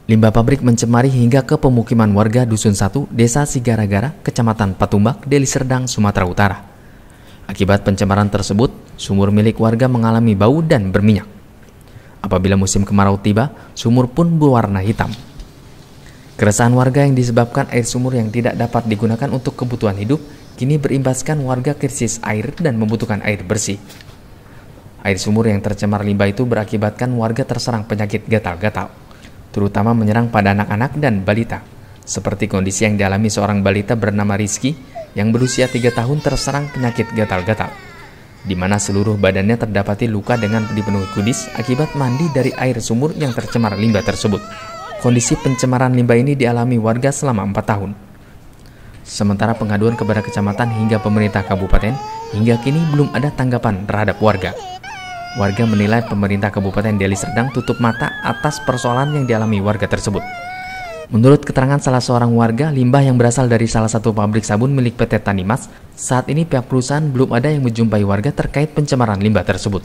Limbah pabrik mencemari hingga ke pemukiman warga Dusun 1, Desa Sigara-Gara, Kecamatan Patumbak, Deli Serdang, Sumatera Utara. Akibat pencemaran tersebut, sumur milik warga mengalami bau dan berminyak. Apabila musim kemarau tiba, sumur pun berwarna hitam. Keresahan warga yang disebabkan air sumur yang tidak dapat digunakan untuk kebutuhan hidup, kini berimbaskan warga krisis air dan membutuhkan air bersih. Air sumur yang tercemar limbah itu berakibatkan warga terserang penyakit gatal-gatal, terutama menyerang pada anak-anak dan balita, seperti kondisi yang dialami seorang balita bernama Rizky yang berusia 3 tahun terserang penyakit gatal-gatal, di mana seluruh badannya terdapati luka dengan dipenuhi kudis akibat mandi dari air sumur yang tercemar limbah tersebut. Kondisi pencemaran limbah ini dialami warga selama 4 tahun. Sementara pengaduan kepada kecamatan hingga pemerintah kabupaten, hingga kini belum ada tanggapan terhadap warga. Warga menilai pemerintah Kabupaten Deli Serdang tutup mata atas persoalan yang dialami warga tersebut. Menurut keterangan salah seorang warga, limbah yang berasal dari salah satu pabrik sabun milik PT Tanimas, saat ini pihak perusahaan belum ada yang menjumpai warga terkait pencemaran limbah tersebut.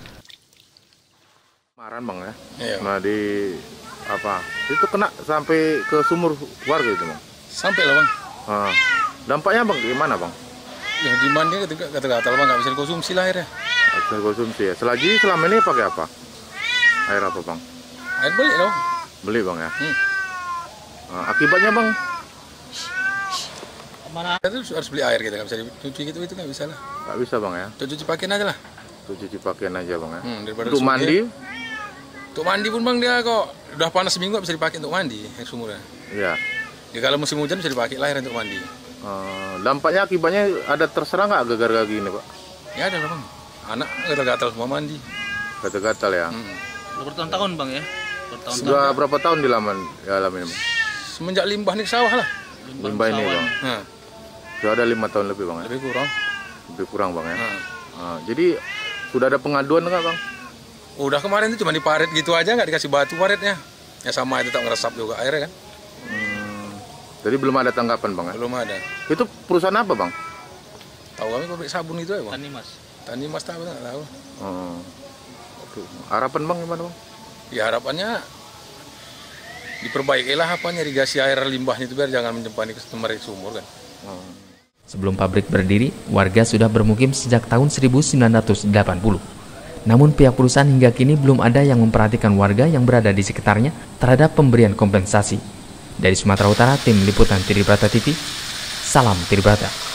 Kemarin bang ya, iya. Nah di apa itu kena sampai ke sumur warga itu bang? Sampai lah bang. Dampaknya bang gimana bang? Ya di mandi gatal-gatal bang, nggak bisa dikonsumsi lah airnya. Bisa konsumsi ya. Selama ini pakai apa? Air apa bang? Air beli loh. Beli bang ya. Akibatnya bang? Mana? Itu harus beli air kita, nggak bisa dicuci gitu, itu nggak bisa lah. Nggak bisa bang ya? Cuci pakaian aja lah. Cuci pakaian aja bang ya. Untuk mandi? Untuk mandi pun bang dia kok udah panas seminggu nggak bisa dipakai untuk mandi air sumurnya. Iya. Ya kalau musim hujan bisa dipakai lah air untuk mandi. Dampaknya akibatnya ada terserang nggak gara-gara gini pak? Ya ada lah bang. Anak gatal-gatal semua mandi. Gatal-gatal ya? Bertahun-tahun bang ya? Sudah berapa tahun dialamin bang? Semenjak limbah nih sawah lah. Limbah ini bang? Sudah ada 5 tahun lebih bang ya? Lebih kurang. Lebih kurang bang ya? Jadi sudah ada pengaduan nggak bang? Udah kemarin itu cuma diparet gitu aja, nggak dikasih batu paretnya. Ya sama itu tak ngeresap juga airnya kan. Jadi belum ada tanggapan bang ya? Belum ada. Itu perusahaan apa bang? Tahu kami pabrik sabun itu ya bang? Tanimas tahu nggak tahu. Oke. Harapan bang gimana bang? Ya harapannya diperbaikilah irigasi air limbahnya itu biar jangan menjempani ke sumur kan. Sebelum pabrik berdiri, warga sudah bermukim sejak tahun 1980. Namun pihak perusahaan hingga kini belum ada yang memperhatikan warga yang berada di sekitarnya terhadap pemberian kompensasi. Dari Sumatera Utara, Tim Liputan Tribrata TV, salam Tribrata.